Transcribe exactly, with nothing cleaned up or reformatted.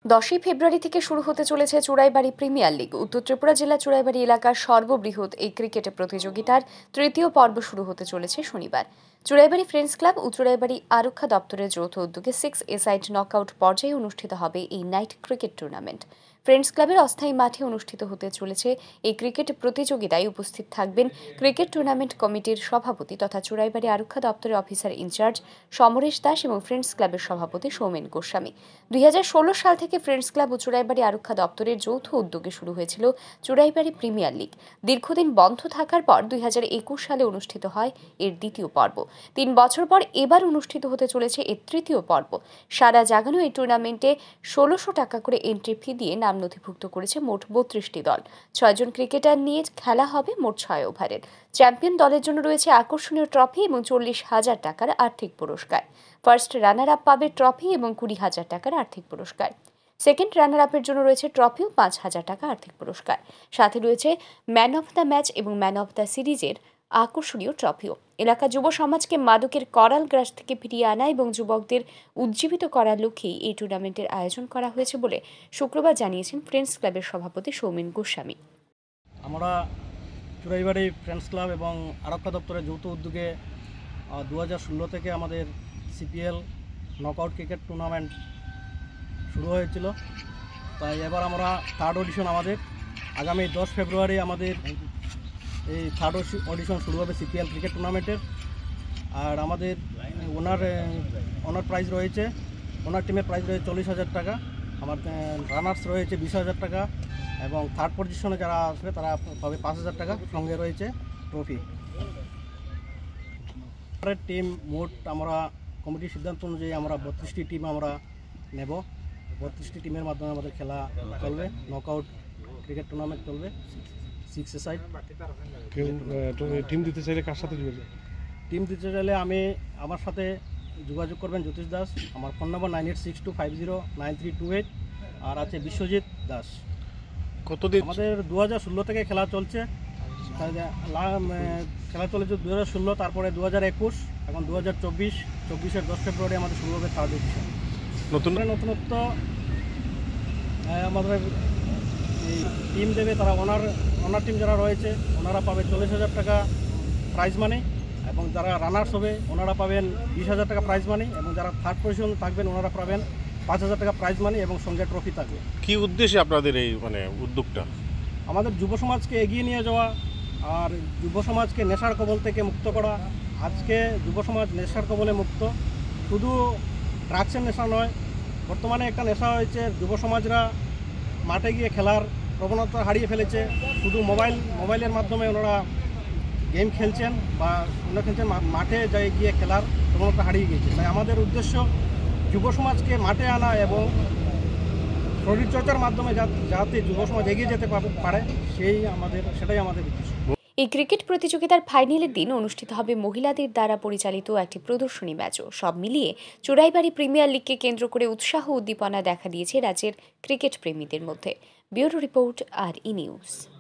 দশই ফেব্রুয়ারি থেকে শুরু হতে চলেছে চুড়াইবাড়ি প্রিমিয়ার লিগ। উত্তর ত্রিপুরা জেলা চুড়াইবাড়ি এলাকার সর্ববৃহৎ এই ক্রিকেট প্রতিযোগিতার তৃতীয় পর্ব শুরু হতে চলেছে শনিবার। চুড়াইবাড়ি ফ্রেন্ডস ক্লাব ও চুড়াইবাড়ি আরক্ষা দপ্তরের যৌথ উদ্যোগে সিক্স এ সাইড নকআউট পর্যায়ে অনুষ্ঠিত হবে এই নাইট ক্রিকেট টুর্নামেন্ট। ফ্রেন্ডস ক্লাবের অস্থায়ী মাঠে অনুষ্ঠিত হতে চলেছে এই ক্রিকেট প্রতিযোগিতায় উপস্থিত থাকবেন ক্রিকেট টুর্নামেন্ট কমিটির সভাপতি তথা চুড়াইবাড়ি আরক্ষা দপ্তরের অফিসার ইনচার্জ সমরেশ দাস এবং ফ্রেন্ডস ক্লাবের সভাপতি সৌমেন গোস্বামী। দুই হাজার ষোলো সাল থেকে ফ্রেন্ডস ক্লাব ও চুড়াইবাড়ি আরক্ষা দপ্তরের যৌথ উদ্যোগে শুরু হয়েছিল চুড়াইবাড়ি প্রিমিয়ার লিগ। দীর্ঘদিন বন্ধ থাকার পর দুই হাজার একুশ সালে অনুষ্ঠিত হয় এর দ্বিতীয় পর্ব। তিন বছর পর এবার অনুষ্ঠিত হতে চলেছে এর তৃতীয় পর্ব। সারা জাগানো এই টুর্নামেন্টে ষোলোশো টাকা করে এন্ট্রি ফি দিয়ে নাম নথিভুক্ত করেছে মোট বত্রিশটি দল। ছয়জন ক্রিকেটার নিয়ে খেলা হবে মোট ছয় ওভারের। চ্যাম্পিয়ন দলের জন্য রয়েছে আকর্ষণীয় ট্রফি এবং চল্লিশ হাজার টাকার আর্থিক পুরস্কার। ফার্স্ট রানার আপ পাবে ট্রফি এবং কুড়ি হাজার টাকার আর্থিক পুরস্কার। সেকেন্ড রানার আপের জন্য রয়েছে ট্রফি ও পাঁচ হাজার টাকা আর্থিক পুরস্কার। সাথে রয়েছে ম্যান অফ দ্য ম্যাচ এবং ম্যান অফ দ্য সিরিজের আকর্ষণীয় ট্রফিও। এলাকা যুব সমাজকে মাদকের করাল গ্রাস থেকে ফিরিয়ে আনা এবং যুবকদের উজ্জীবিত করার লক্ষ্যেই এই টুর্নামেন্টের আয়োজন করা হয়েছে বলে শুক্রবার জানিয়েছেন ফ্রেন্ডস ক্লাবের সভাপতি সৌমেন গোস্বামী। আমরা চুড়াইবাড়ি ফ্রেন্ডস ক্লাব এবং আরক্ষা দপ্তরের যৌথ উদ্যোগে দু হাজার ষোলো থেকে আমাদের সিপিএল নকআউট ক্রিকেট টুর্নামেন্ট শুরু হয়েছিল। তাই এবার আমরা থার্ড অডিশন আমাদের আগামী দশ ফেব্রুয়ারি আমাদের এই থার্ড অডিশন শুরু হবে সিপিএল ক্রিকেট টুর্নামেন্টের। আর আমাদের ওনার ওনার প্রাইজ রয়েছে, ওনার টিমের প্রাইজ রয়েছে চল্লিশ হাজার টাকা, আমার রানার্স রয়েছে বিশ হাজার টাকা এবং থার্ড পজিশনে যারা আসবে তারা পাবে পাঁচ হাজার টাকা, সঙ্গে রয়েছে ট্রফি। টিম মোট আমরা কমিটির সিদ্ধান্ত অনুযায়ী আমরা বত্রিশটি টিম আমরা নেব। বত্রিশটি টিমের মাধ্যমে আমাদের খেলা চলবে, নকআউট ক্রিকেট টুর্নামেন্ট চলবে সিক্স এ সাইড। টিম দিতে চাইলে কার সাথে যোগাযোগ? টিম দিতে চাইলে আমি আমার সাথে যোগাযোগ করবেন জ্যোতিষ দাস। আমার phone number nine eight six two five zero nine three two eight আর আছে বিশ্বজিৎ দাস। কতদিন? আমাদের দু হাজার ষোলো থেকে খেলা চলছে, খেলা চলেছে দু হাজার ষোলো, তারপরে দু হাজার একুশ, এখন দু হাজার চব্বিশ চব্বিশের দশ ফেব্রুয়ারি আমাদের শুরু হবে থার্ড এডিশন। নতুন নতুনত্ব আমাদের এই টিম দেবে, তারা ওনার ওনার টিম যারা রয়েছে ওনারা পাবে চল্লিশ হাজার টাকা প্রাইজ মানি এবং যারা রানার্স হবে ওনারা পাবেন বিশ হাজার টাকা প্রাইজ মানি এবং যারা থার্ড পজিশন থাকবেন ওনারা পাবেন পাঁচ হাজার টাকা প্রাইজ মানি এবং সঙ্গে ট্রফি থাকবে। কি উদ্দেশ্যে আপনাদের এই মানে উদ্যোগটা? আমাদের যুব সমাজকে এগিয়ে নিয়ে যাওয়া আর যুব সমাজকে নেশার কবল থেকে মুক্ত করা। আজকে যুব সমাজ নেশার কবলে মুক্ত, শুধু ড্রাগসের নেশা নয়, বর্তমানে একটা নেশা হয়েছে যুব সমাজরা মাঠে গিয়ে খেলার প্রবণতা হারিয়ে ফেলেছে। শুধু মোবাইল মোবাইলের মাধ্যমে ওনারা গেম খেলছেন বা অন্য খেলছেন, মাঠে যাই গিয়ে খেলার প্রবণতা হারিয়ে গিয়েছে। তাই আমাদের উদ্দেশ্য যুব সমাজকে মাঠে আনা এবং শরীরচর্চার মাধ্যমে যাতে যুব সমাজ এগিয়ে যেতে পারে সেই আমাদের সেটাই আমাদের উদ্দেশ্য। এই ক্রিকেট প্রতিযোগিতার ফাইনালের দিন অনুষ্ঠিত হবে মহিলাদের দ্বারা পরিচালিত একটি প্রদর্শনী ম্যাচও। সব মিলিয়ে চুড়াইবাড়ি প্রিমিয়ার লিগকে কেন্দ্র করে উৎসাহ উদ্দীপনা দেখা দিয়েছে রাজ্যের ক্রিকেট প্রেমীদের মধ্যে। ব্যুরো রিপোর্ট আর ই নিউজ।